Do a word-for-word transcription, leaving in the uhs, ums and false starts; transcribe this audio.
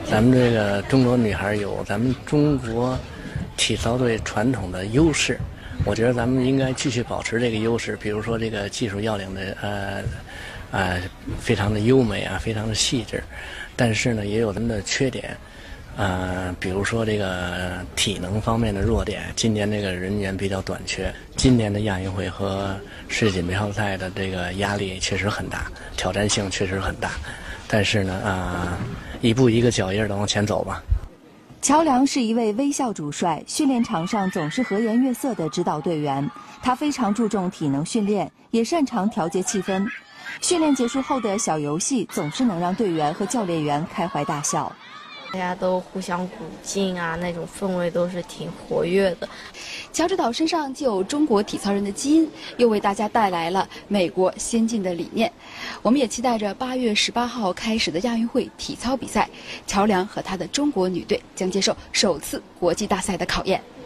咱们这个中国女孩有咱们中国体操队传统的优势，我觉得咱们应该继续保持这个优势。比如说这个技术要领的呃呃非常的优美啊，非常的细致，但是呢也有咱们的缺点。呃，比如说这个体能方面的弱点，今年这个人员比较短缺，今年的亚运会和世界锦标赛的这个压力确实很大，挑战性确实很大，但是呢，啊、呃，一步一个脚印的往前走吧。 乔梁是一位微笑主帅，训练场上总是和颜悦色的指导队员。他非常注重体能训练，也擅长调节气氛。训练结束后的小游戏总是能让队员和教练员开怀大笑。 大家都互相鼓劲啊，那种氛围都是挺活跃的。 乔指导身上就有中国体操人的基因，又为大家带来了美国先进的理念。我们也期待着八月十八号开始的亚运会体操比赛，乔梁和他的中国女队将接受首次国际大赛的考验。